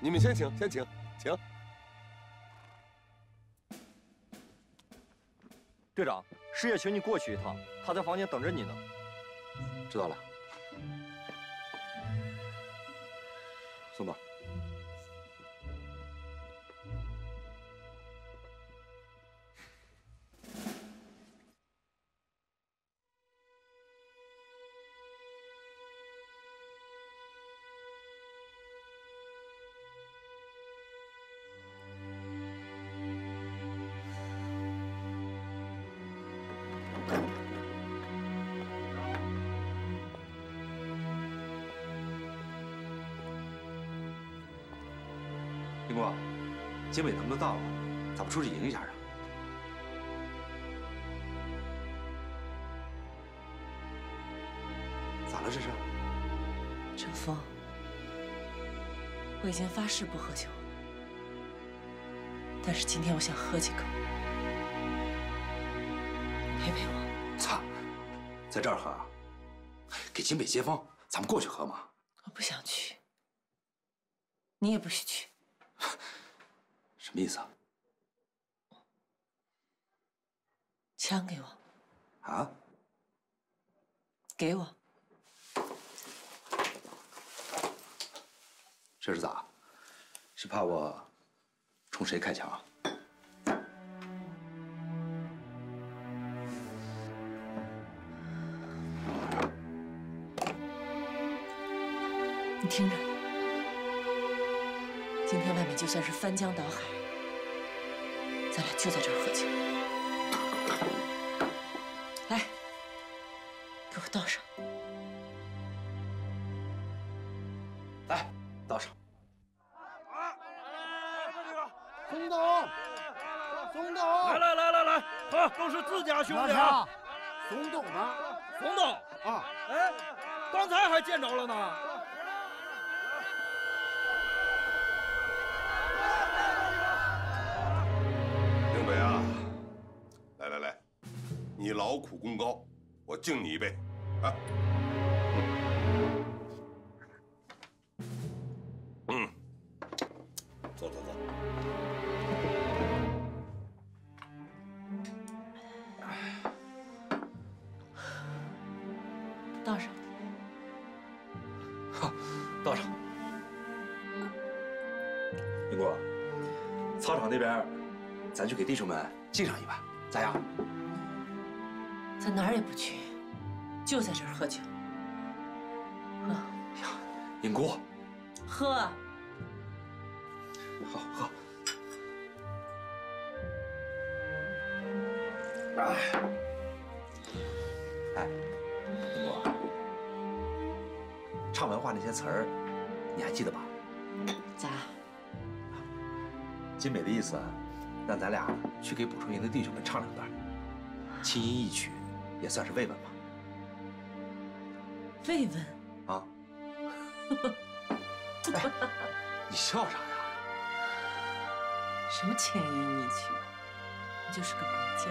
你们先请，先请，请。 队长，师爷请你过去一趟，他在房间等着你呢。 知道了。送到。 林国，经纬他们都到了，咱们出去迎一下啊？咋了这是？ 陈峰，我已经发誓不喝酒，但是今天我想喝几口，陪陪我。 操，在这儿喝啊？给金北接风，咱们过去喝嘛。 我不想去，你也不许去。 什么意思啊？ 枪给我！ 啊？ 给我！ 这是咋？是怕我冲谁开枪啊？ 你听着。 今天外面就算是翻江倒海，咱俩就在这儿喝酒。来，给我倒上。 来，倒上。 松董，松董， 来，喝，都是自家兄弟啊。 松董呢？ 松董啊，哎，刚才还见着了呢。 丁北啊，来，你劳苦功高，我敬你一杯，啊。坐。 倒上。 好，倒上。林国，操场那边。 咱去给弟兄们敬上一碗，咋样？ 咱哪儿也不去，就在这儿喝酒。喝。 呀，尹姑， 喝。 好喝。哎，尹姑，唱文化那些词儿，你还记得吧？ 咋？ 金美的意思。 让咱俩去给补充营的弟兄们唱两段，轻音一曲，也算是慰问吧。 慰问啊？哎，你笑啥呀？ 什么轻音一曲？你就是个骨匠。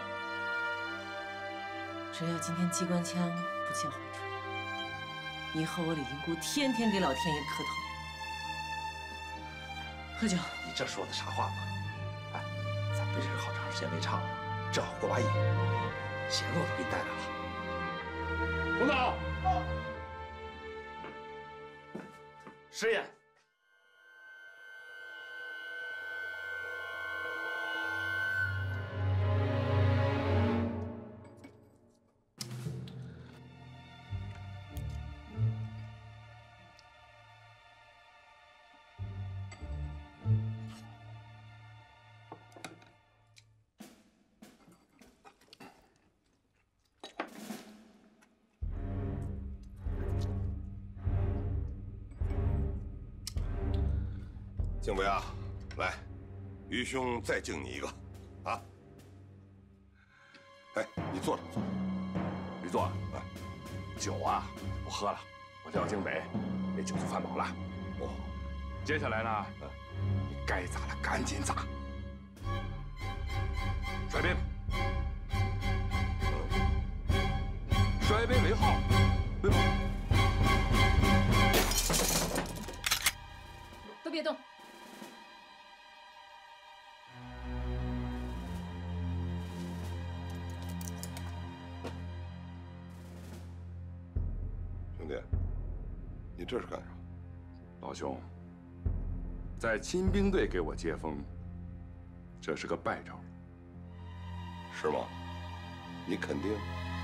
只要今天机关枪不叫唤出来，以后我李银姑天天给老天爷磕头。喝酒。 你这说的啥话嘛？ 不是好长时间没唱了，正好过把瘾，弦子我都给你带来了。 董导，师爷，敬伟啊，来，于兄再敬你一个，啊！哎，你坐着， 李座，酒啊，不喝了，我叫京北给酒足饭饱了。 哦， 接下来呢，你该砸的赶紧砸，甩鞭，甩鞭为号，为猛。 都别动。 你这是干啥？ 老兄，在亲兵队给我接风，这是个败招。 是吗？你肯定？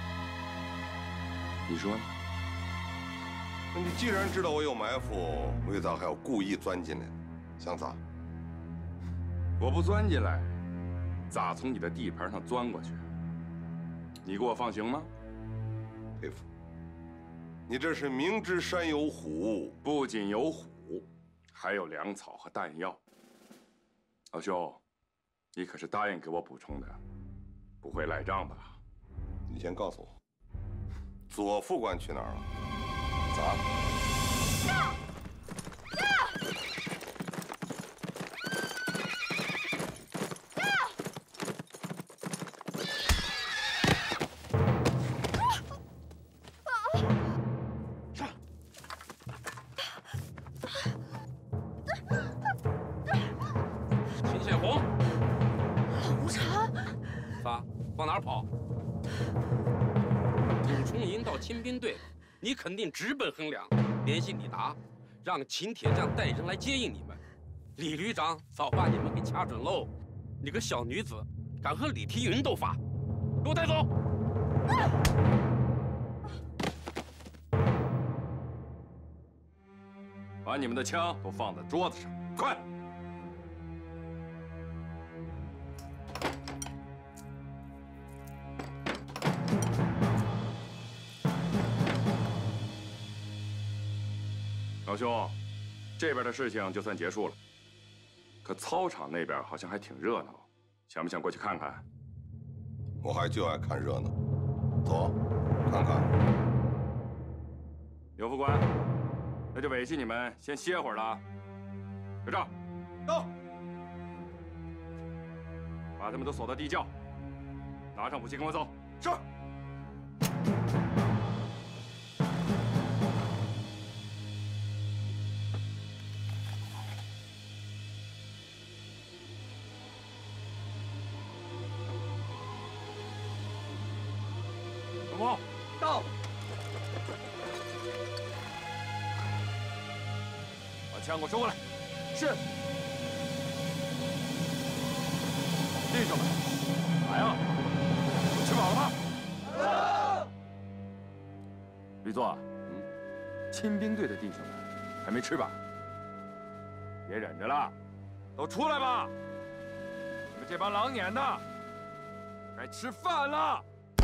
你说呢？ 那你既然知道我有埋伏，为啥还要故意钻进来？想咋？ 我不钻进来，咋从你的地盘上钻过去？你给我放行吗？ 佩服。你这是明知山有虎， 不仅有虎，还有粮草和弹药。老兄，你可是答应给我补充的，不会赖账吧？ 你先告诉我，左副官去哪儿了？咋？ 秦显红， 老无常， 咋往哪儿跑？董崇营到亲兵队，你肯定直奔横梁，联系李达，让秦铁匠带人来接应你们。李旅长早把你们给掐准喽！你个小女子，敢和李提云斗法，给我带走！ 把你们的枪都放在桌子上，快！老兄，这边的事情就算结束了，可操场那边好像还挺热闹，想不想过去看看？ 我还就爱看热闹。走，看看。 刘副官，那就委屈你们先歇会儿了。队长， 到。 把他们都锁到地窖，拿上武器跟我走。 是。 龙峰， 到。 把枪给我收过来。 是。 弟兄们，来呀！都吃饱了吗？吕作，亲兵队的弟兄们还没吃吧？别忍着了，都出来吧！你们这帮狼撵的，该吃饭了。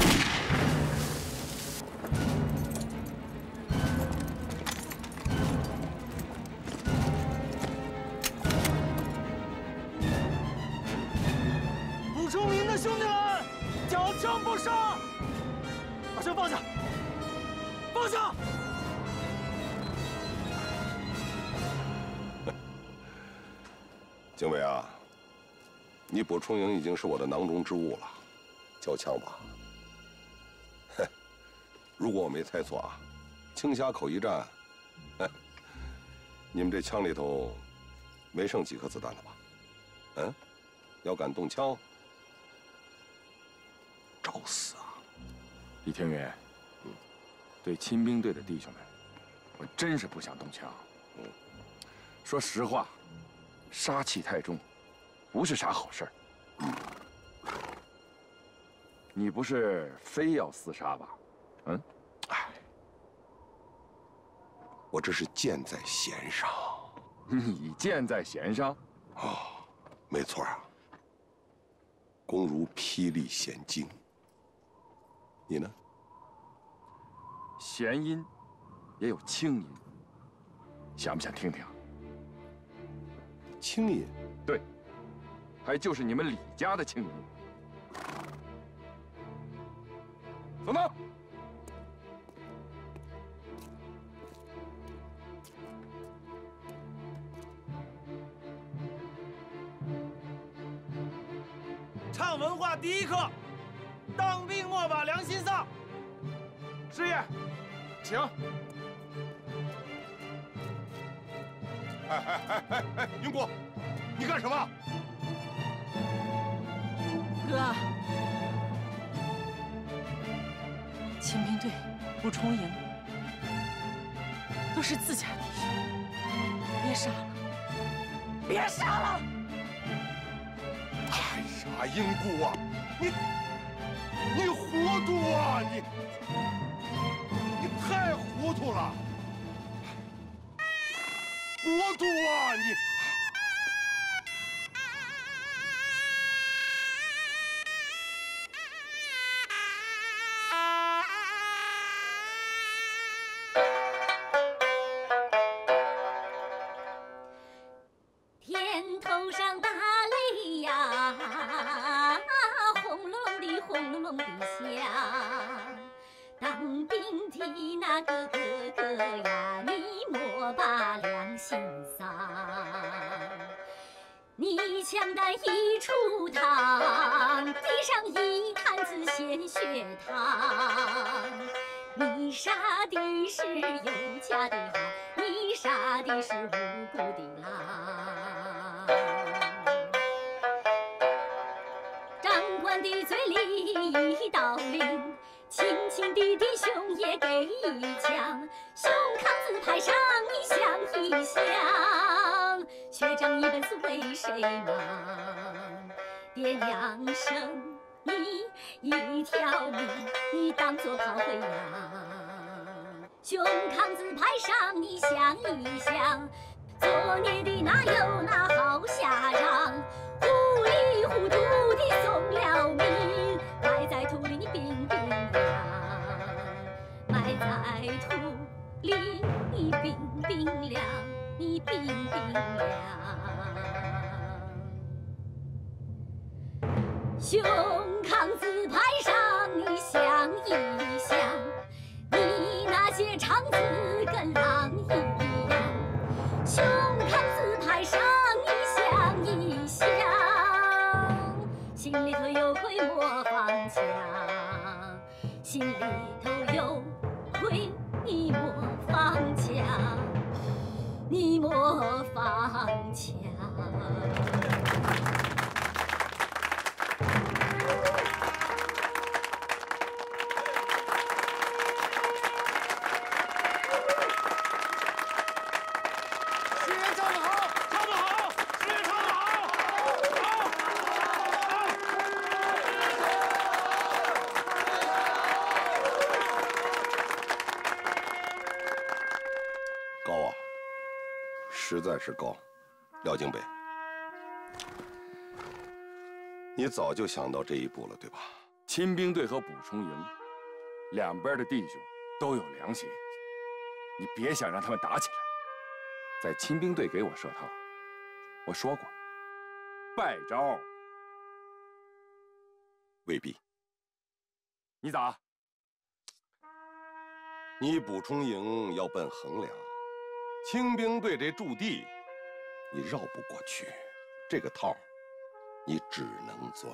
武崇营的兄弟们，缴枪不杀！把枪放下！放下！ 警卫啊，你补充营已经是我的囊中之物了，交枪吧。哼，如果我没猜错啊，青峡口一战，你们这枪里头没剩几颗子弹了吧？嗯，要敢动枪，找死啊！ 李天云，对亲兵队的弟兄们，我真是不想动枪。说实话，杀气太重，不是啥好事儿。你不是非要厮杀吧？ 哎，我这是箭在弦上。 你箭在弦上？ 哦，没错啊。功如霹雳弦惊。你呢？ 弦音也有轻音，想不想听听？ 轻音？ 对，还就是你们李家的轻音。走动！ 唱文化第一课，当兵莫把良心丧。师爷，请。 哎，云谷，你干什么？ 哥，亲兵队补充营， 都是自家弟兄，别杀了，别杀了！ 太傻因故啊！你糊涂啊！你太糊涂了！糊涂啊！你！ 天头上打雷呀，轰隆隆的响。当兵的那个哥哥呀，你莫把良心丧。你枪弹一出膛，地上一滩子鲜血淌。你杀的是有家的好，你杀的是无辜的狼。长官的嘴里一道令，亲亲的弟兄也给一枪，胸膛子拍上你想一想，学长一本是为谁忙？爹娘生你一条命，你当作炮灰呀！胸膛子拍上你想一想，作孽的哪有那好下场？糊里糊涂的送了命，埋在土里你冰冰凉，埋在土里你冰冰凉，你冰冰凉。胸膛子拍上你想一想，你那些肠子跟狼一样。胸膛子拍上你想一想，心里头有愧莫放枪，心里头有愧你莫放枪，你莫放枪。 实在是高，廖京北，你早就想到这一步了，对吧？ 亲兵队和补充营，两边的弟兄都有良心，你别想让他们打起来。在亲兵队给我设套，我说过，败招。 未必。 你咋？ 你补充营要奔衡阳。清兵队这驻地，你绕不过去，这个套，你只能钻。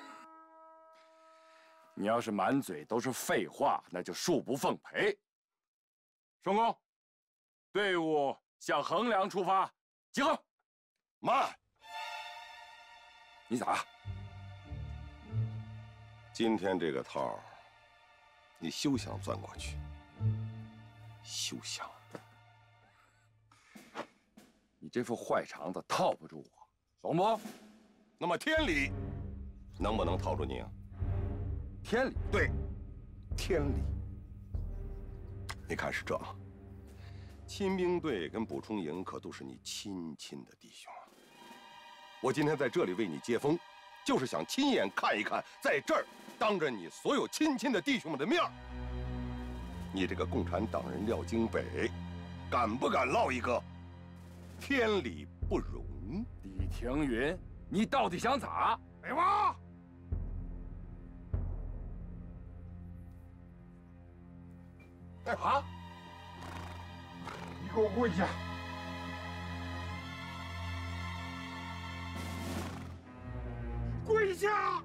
你要是满嘴都是废话，那就恕不奉陪。双公，队伍向衡阳出发，集合。 慢！ 你咋？ 今天这个套，你休想钻过去，休想！ 你这副坏肠子套不住我，懂不？ 那么天理能不能套住你啊？ 天理？ 对，天理。你看是这，亲兵队跟补充营可都是你亲的弟兄啊。我今天在这里为你接风，就是想亲眼看一看，在这儿当着你所有亲的弟兄们的面，你这个共产党人廖京北，敢不敢落一个天理不容？ 李廷云，你到底想咋？ 北娃， 啊！你给我跪下！跪下！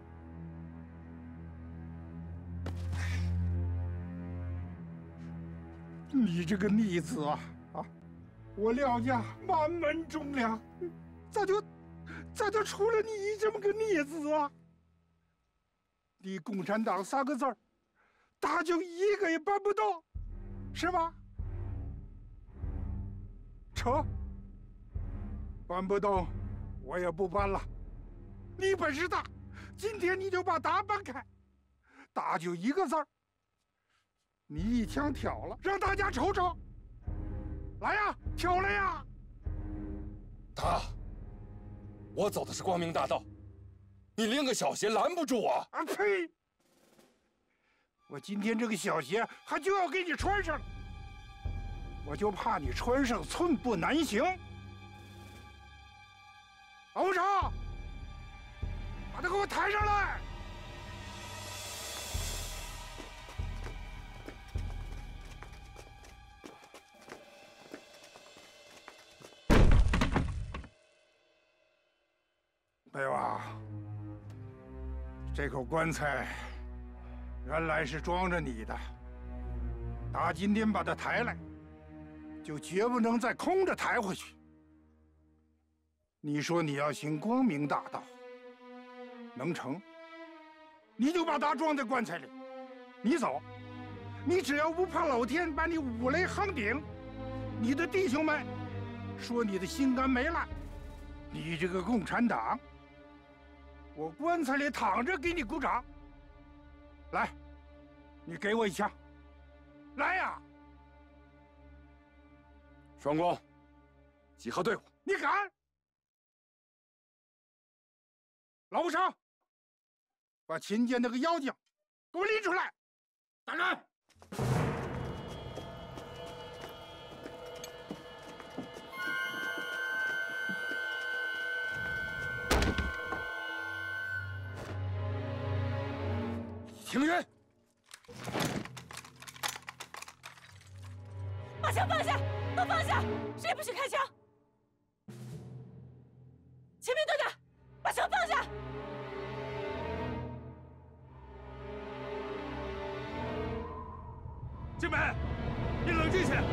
你这个逆子啊！我廖家满门忠良，咋就出了你这么个逆子啊？你共产党3个字儿，大就1个也办不到，是吧？ 车。搬不动，我也不搬了。你本事大，今天你就把大搬开。大就一个字儿，你一枪挑了，让大家瞅瞅。来呀，挑来呀！ 大，我走的是光明大道，你拎个小鞋拦不住我。 啊呸！我今天这个小鞋还就要给你穿上了，我就怕你穿上寸步难行。王无常，把他给我抬上来！北王，这口棺材原来是装着你的，打今天把它抬来，就绝不能再空着抬回去。你说你要行光明大道，能成，你就把它装在棺材里，你走，你只要不怕老天把你五雷横顶，你的弟兄们说你的心肝没烂，你这个共产党，我棺材里躺着给你鼓掌。来，你给我一枪，来呀！ 双光，集合队伍。 你敢？老无常，把秦家那个妖精给我拎出来！大人。 停人！ 把枪放下，都放下，谁也不许开枪！前面队的，把枪放下！ 静美，你冷静些。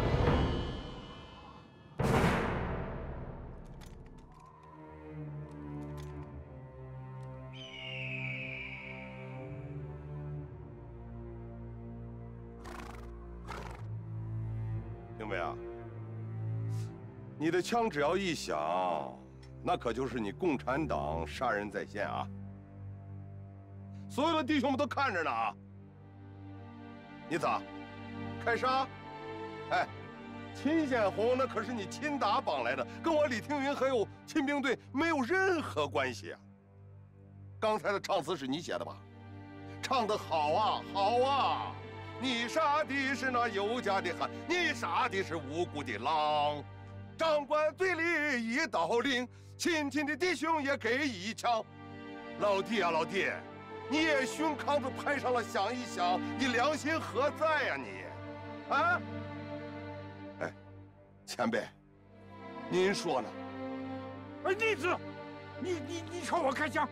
明白啊？你的枪只要一响，那可就是你共产党杀人在先啊！所有的弟兄们都看着呢啊！你咋？开杀？哎，秦显红那可是你亲打绑来的，跟我李听云还有亲兵队没有任何关系啊！刚才的唱词是你写的吧？唱得好啊，好啊！你杀的是那有家的汉，你杀的是无辜的狼。长官嘴里一刀令，亲亲的弟兄也给一枪。老弟啊，老弟，你也胸扛子拍上了，想一想，你良心何在呀你？啊？哎，前辈，您说呢？ 哎，逆子，你朝我开枪！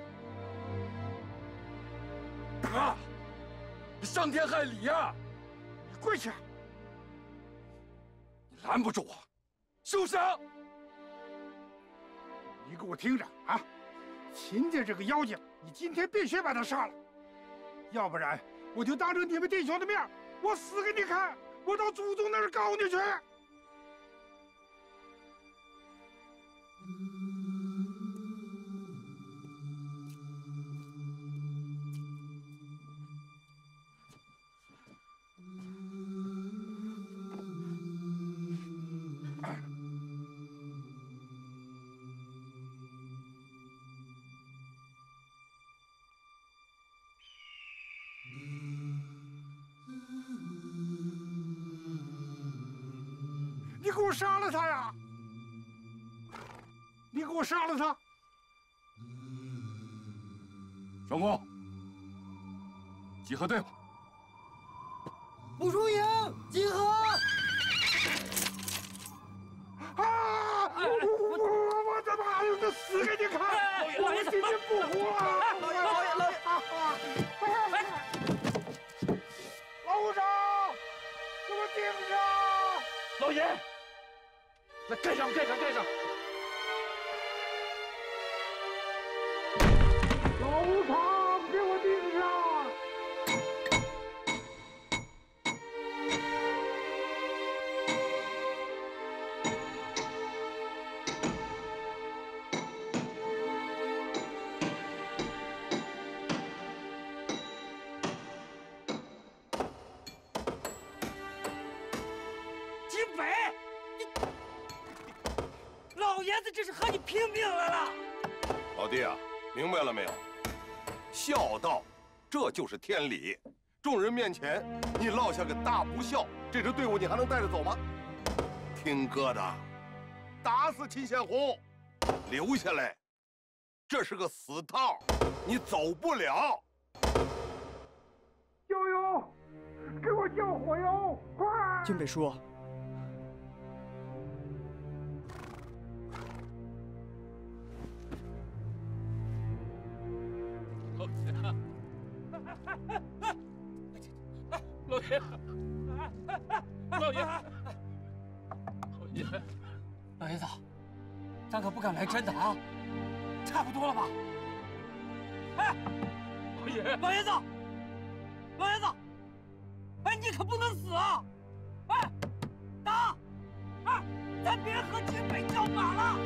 打！伤天害理呀！ 你跪下！ 你拦不住我，休想！ 你给我听着啊！秦家这个妖精，你今天必须把他杀了，要不然我就当着你们弟兄的面，我死给你看！我到祖宗那儿告你去！你给我杀了他呀！你给我杀了他！ 双光，集合队伍。 捕虫营集合！ 啊！我他妈的死给你看！我今天不活了！ 老爷！ 老无常，给我顶上！ 老爷，来盖上！ 老无常，给我顶上！ 子这是和你拼命来了。 老弟啊，明白了没有？孝道，这就是天理。众人面前，你落下个大不孝，这支队伍你还能带着走吗？听哥的，打死秦献红，留下来，这是个死套，你走不了。 悠悠，给我叫火药，快！ 金北叔。 老爷，老爷， 老爷子，咱可不敢来真的啊！差不多了吧？哎，老爷子，老爷子，哎，你可不能死啊！哎，打！哎，咱别和金北叫板了！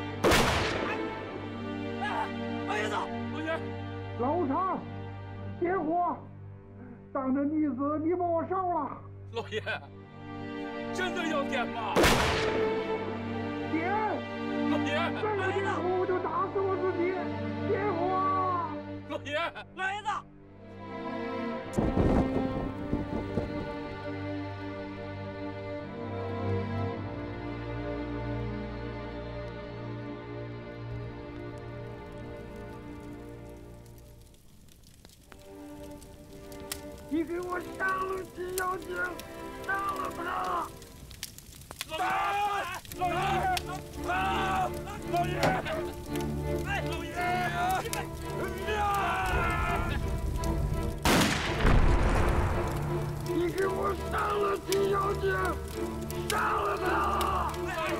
哎，老爷子，老爷， 老常，点火！ 当着逆子，你把我烧了！ 老爷，真的要点吗？ 点！ 老爷， 再不点火，我就打死我自己！点火！ 老爷， 老爷子！ 你给我杀了金小姐，杀了他！ 打！老爷！打！老爷！哎，老爷！ 你给我杀了金小姐，杀了他！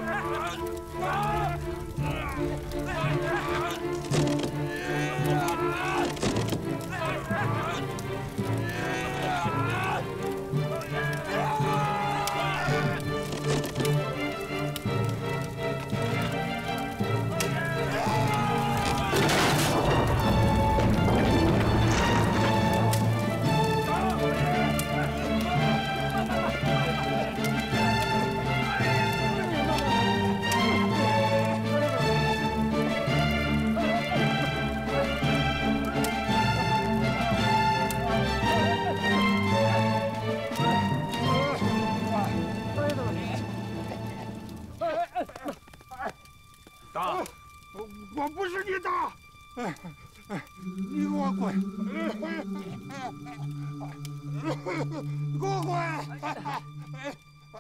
我不是你打，你给我滚！给我滚！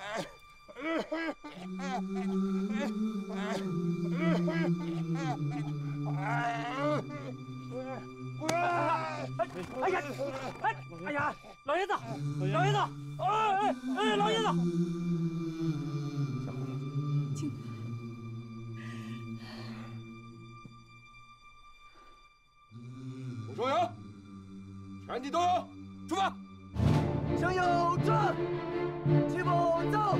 哎呀，哎呀，老爷子，老爷子，哎，老爷子！ 武双阳，全体都有，出发！ 向右转，齐步走。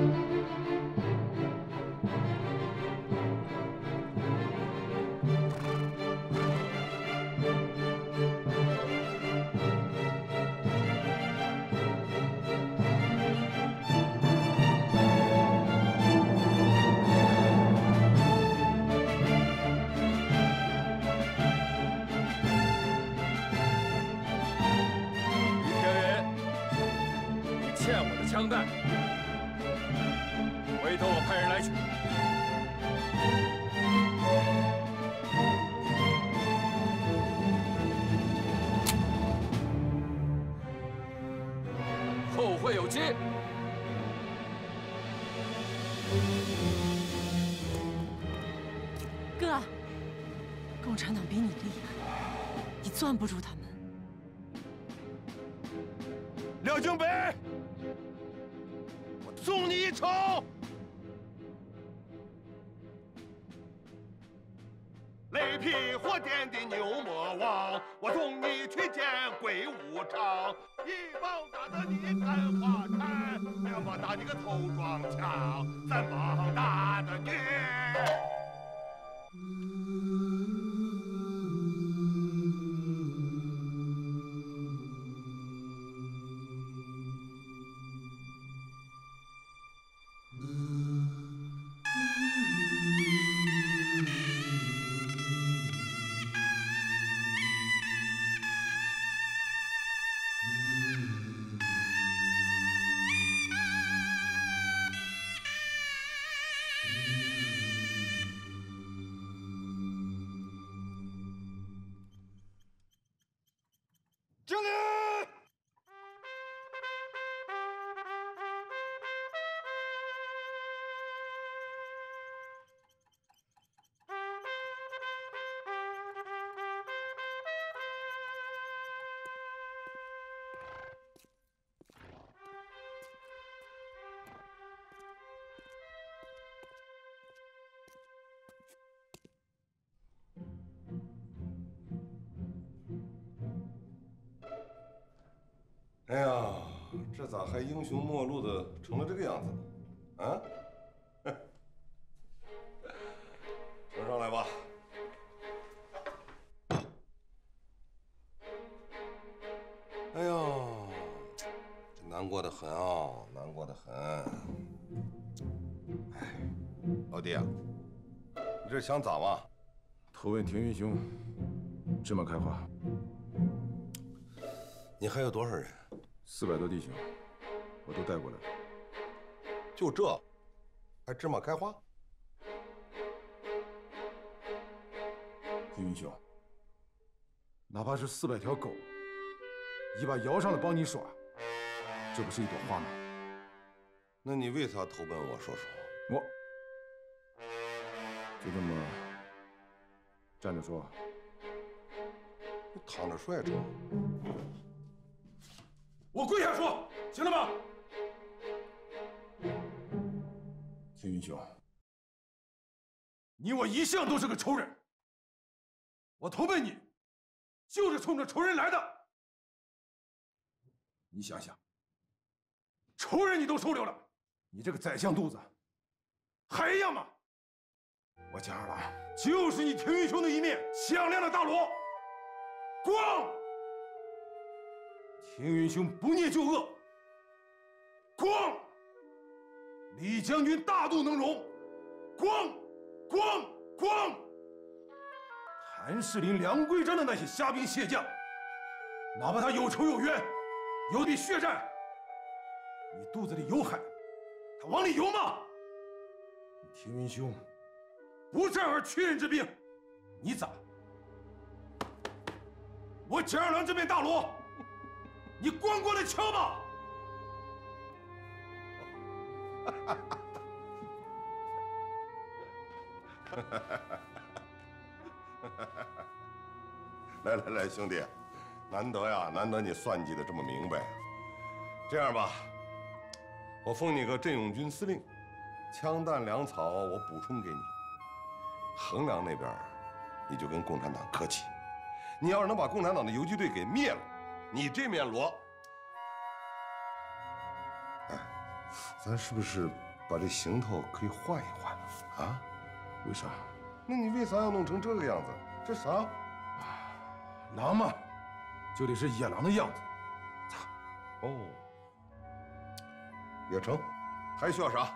枪弹，回头我派人来取。后会有期。 哥，共产党比你厉害，你攥不住他们。 廖京北。 送你一程。雷劈火电的牛魔王，我送你去见鬼无常。一棒打得你看花开，两棒打你个头撞墙，三棒打得你。 咋还英雄末路的成了这个样子了？啊？升上来吧。哎呦，这难过的很啊，难过的很。哎，老弟啊，你这想咋嘛？ 投奔庭云兄，芝麻开花。 你还有多少人 ？400多弟兄，我都带过来了。 就这，还芝麻开花？ 庭云兄，哪怕是400条狗，一把摇上来帮你耍，这不是一朵花吗？ 那你为啥投奔我？说说。 我就这么站着说。 你躺着说也成。 我跪下说，行了吗？庭云兄，你我一向都是个仇人，我投奔你，就是冲着仇人来的。你想想，仇人你都收留了，你这个宰相肚子还一样吗？我蒋二郎就是你庭云兄的一面响亮的大锣，咣！庭云兄不孽就恶，咣！李将军大度能容，咣！咣！咣！谭士林、梁桂章的那些虾兵蟹将，哪怕他有仇有冤，有笔血债，你肚子里有海，他往里游吗？庭云兄不战而屈人之兵，你咋？我蒋二郎这面大锣，你咣咣的敲吧！ 来来来，兄弟，难得呀，难得你算计的这么明白。这样吧，我封你个镇勇军司令，枪弹粮草我补充给你。衡阳那边，你就跟共产党客气。你要是能把共产党的游击队给灭了，你这面锣，哎，咱是不是把这行头可以换一换啊？ 为啥？ 那你为啥要弄成这个样子？这啥？ 狼嘛，就得是野狼的样子。 哦，也成，还需要啥？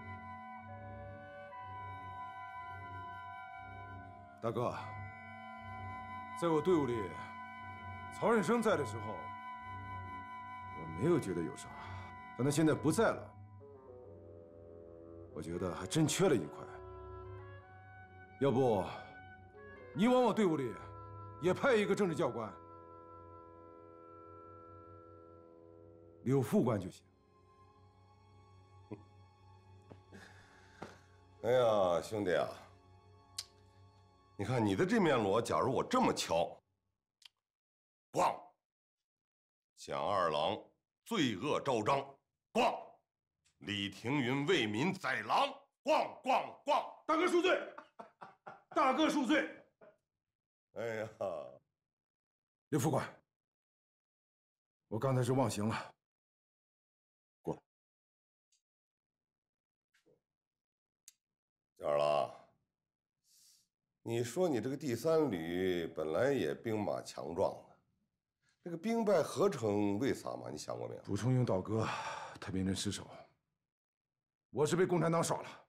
大哥，在我队伍里，曹任生在的时候，我没有觉得有啥，但他现在不在了，我觉得还真缺了一块。要不，你往我队伍里也派一个政治教官，柳副官就行。 哎呀，兄弟啊，你看你的这面锣，假如我这么敲，咣！蒋二郎罪恶昭彰，咣！李庭云为民宰狼，咣咣咣！ 大哥恕罪，大哥恕罪。 哎呀， 刘副官，我刚才是忘形了。过来。 蒋二郎，你说你这个第3旅本来也兵马强壮的，这个兵败何成？为啥嘛？你想过没有？ 蒲松龄倒戈，太平镇失守，我是被共产党耍了。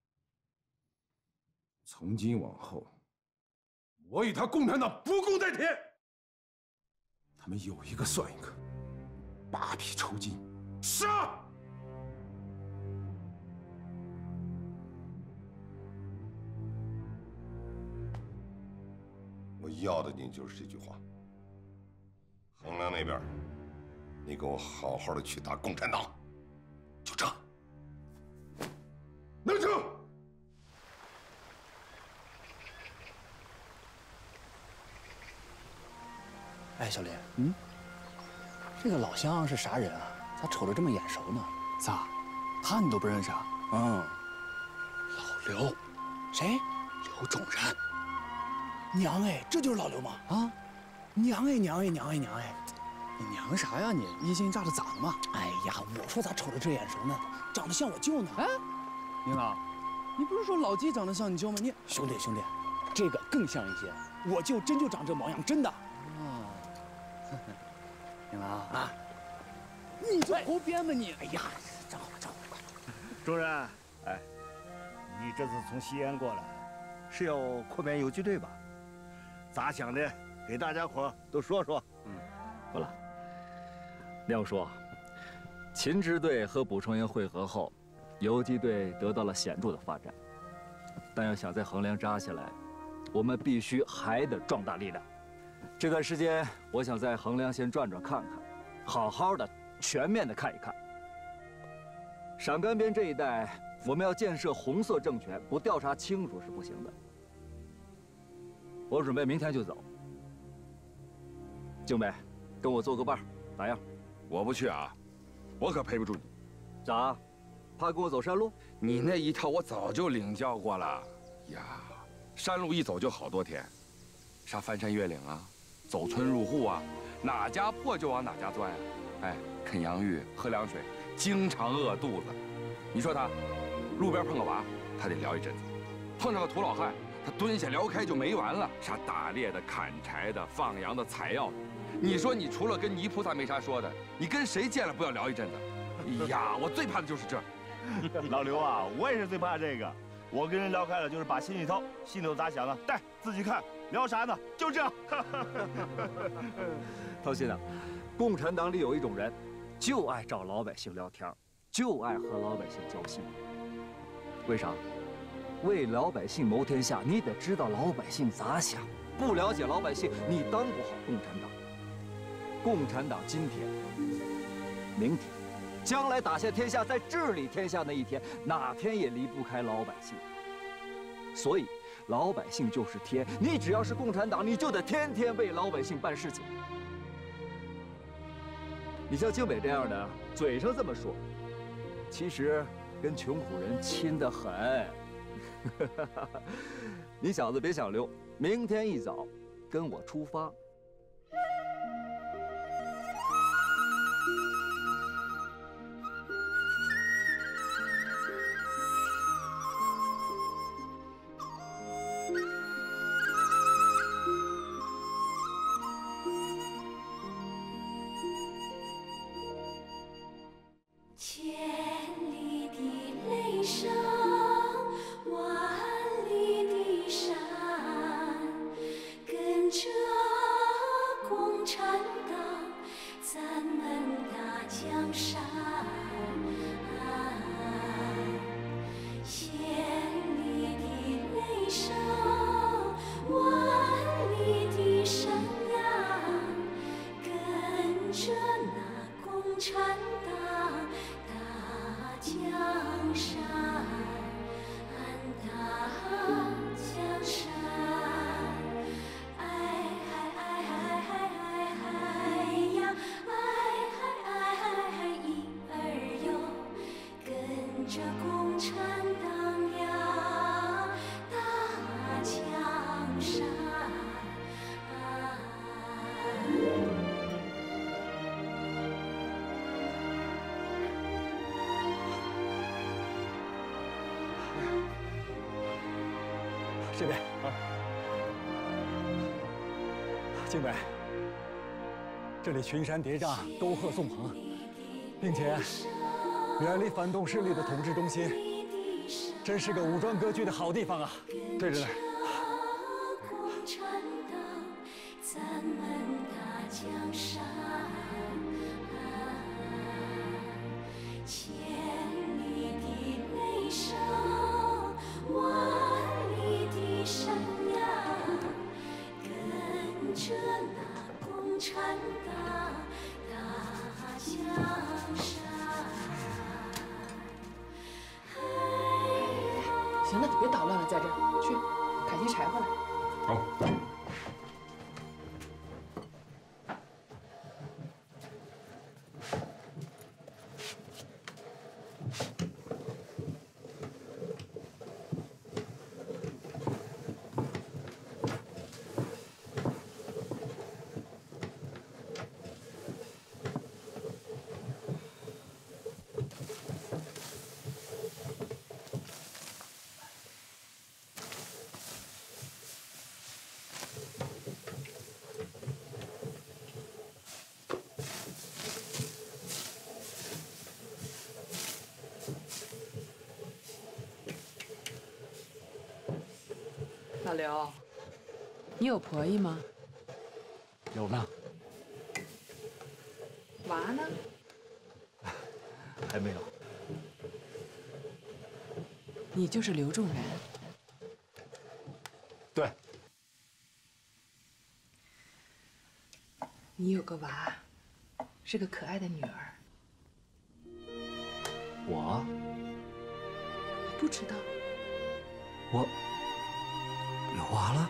从今往后，我与他共产党不共戴天。他们有一个算一个，8匹抽筋，杀！ 我要的你就是这句话。衡阳那边，你给我好好的去打共产党，就这。能成。 哎，小林，这个老乡是啥人啊？咋瞅着这么眼熟呢？ 咋，他你都不认识啊？ 老刘，谁？刘种人。娘哎，这就是老刘吗？ 啊， 娘哎，娘哎，娘哎，娘哎！ 你娘啥呀你？一心炸的咋了嘛？哎呀，我说咋瞅着这眼熟呢？长得像我舅呢。哎，宁啊，你不是说老纪长得像你舅吗？你兄弟，这个更像一些。我舅真就长这模样，真的。哦，宁啊啊，你就胡编吧你！哎呀，站好，快！ 主任，哎，你这次从西安过来，是要扩编游击队吧？咋想的？给大家伙都说说。 不了。亮叔，秦支队和补充营会合后，游击队得到了显著的发展。但要想在横梁扎下来，我们必须还得壮大力量。这段时间，我想在横梁先转转看看，好好的、全面的看一看。陕甘边这一带，我们要建设红色政权，不调查清楚是不行的。我准备明天就走。静北，跟我做个伴儿，咋样？ 我不去啊，我可陪不住你。 咋？怕跟我走山路？ 你那一套我早就领教过了呀。山路一走就好多天，啥翻山越岭啊，走村入户啊，哪家破就往哪家钻啊。哎，啃洋芋，喝凉水，经常饿肚子。你说他路边碰个娃，他得聊一阵子；碰上个土老汉，他蹲下聊开就没完了。啥打猎的、砍柴的、放羊的、采药的。你说你除了跟泥菩萨没啥说的，你跟谁见了不要聊一阵子？哎呀，我最怕的就是这。 老刘啊，我也是最怕这个。我跟人聊开了，就是把心里掏，心里头咋想的，带自己看，聊啥呢？就这样。 掏心啊，共产党里有一种人，就爱找老百姓聊天，就爱和老百姓交心。为啥？为老百姓谋天下，你得知道老百姓咋想。不了解老百姓，你当不好共产党。共产党今天、明天、将来打下天下，在治理天下那一天，哪天也离不开老百姓。所以，老百姓就是天，你只要是共产党，你就得天天为老百姓办事情。你像静北这样的，嘴上这么说，其实跟穷苦人亲得很。你小子别想溜，明天一早跟我出发。这边啊，静北，这里群山叠嶂，沟壑纵横，并且远离反动势力的统治中心，真是个武装割据的好地方啊！对着呢。 行了，别捣乱了，在这儿去砍些柴火来。 好。 老刘，你有婆姨吗？ 有呢。 娃呢？ 还没有。 你就是刘仲然。 对。 你有个娃，是个可爱的女儿。 我？ 你不知道？ 我有娃了？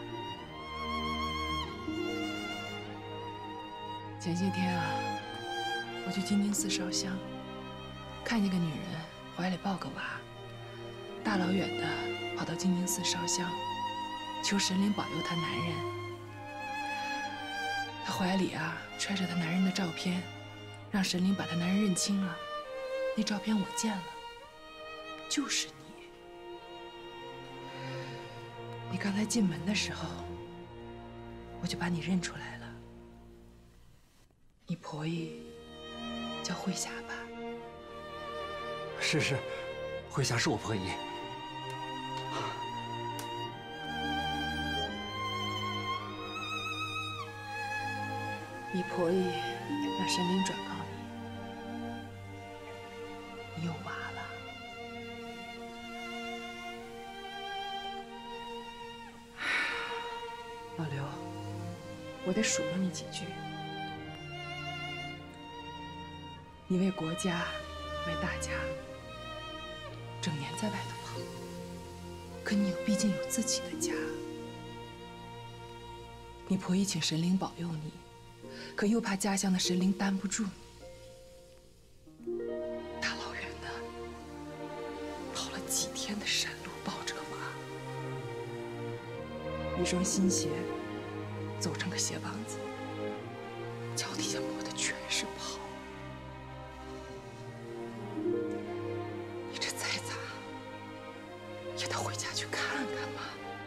前些天啊，我去金宁寺烧香，看见个女人怀里抱个娃，大老远的跑到金宁寺烧香，求神灵保佑她男人。她怀里啊揣着她男人的照片，让神灵把她男人认清了。那照片我见了，就是你。你刚才进门的时候，我就把你认出来了。你婆姨叫慧霞吧？ 是，慧霞是我婆姨。 你婆姨让神灵转告你，你有娃了。老刘，我得数落你几句。你为国家，为大家，整年在外头跑，可你毕竟有自己的家。你婆姨请神灵保佑你，可又怕家乡的神灵担不住你，大老远的跑了几天的山路，抱着个娃，一双新鞋走成个鞋帮子，脚底下磨的全是泡。你这再咋也得回家去看看嘛。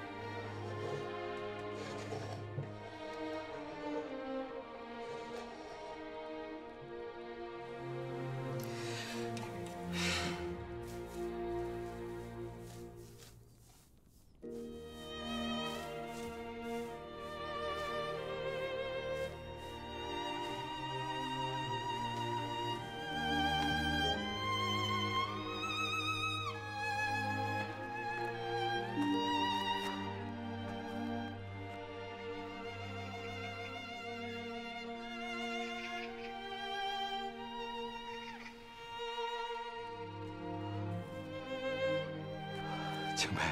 青梅，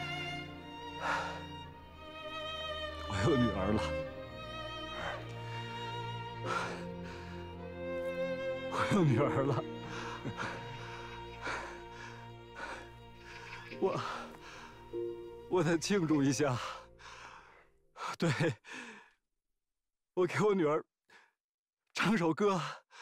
我有女儿了，我有女儿了，我得庆祝一下。对，我给我女儿唱首歌。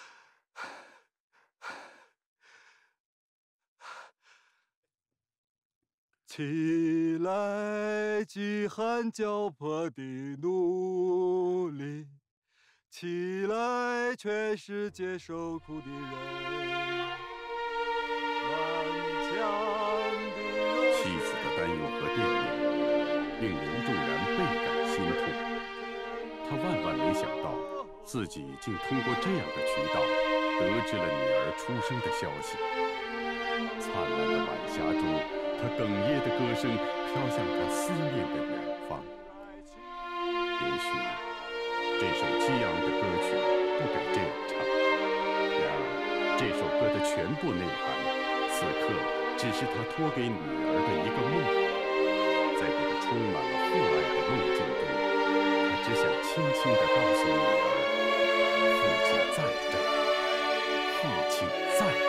起来，饥寒交迫的奴隶！起来，全世界受苦的人！ 妻子的担忧和惦念，令刘仲然倍感心痛。他万万没想到，自己竟通过这样的渠道，得知了女儿出生的消息。灿烂的晚霞中，他哽咽的歌声飘向他思念的远方。也许这首激昂的歌曲不该这样唱，然而这首歌的全部内涵，此刻只是他托给女儿的一个梦。在这个充满了父爱的梦境中，他只想轻轻地告诉女儿：父亲在这儿，父亲在这儿。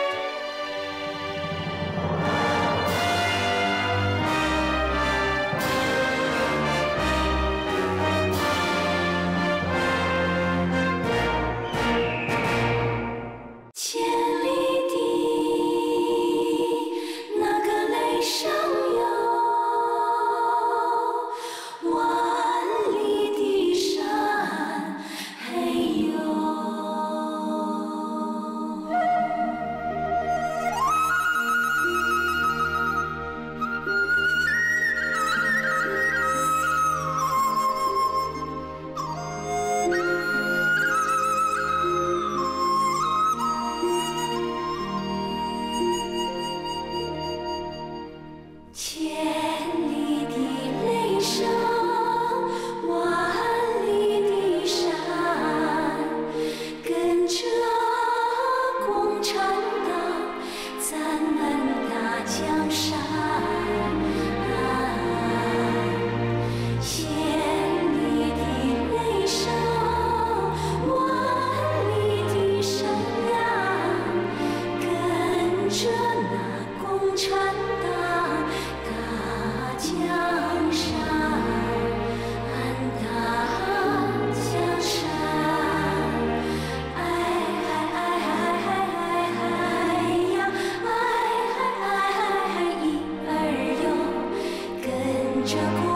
这故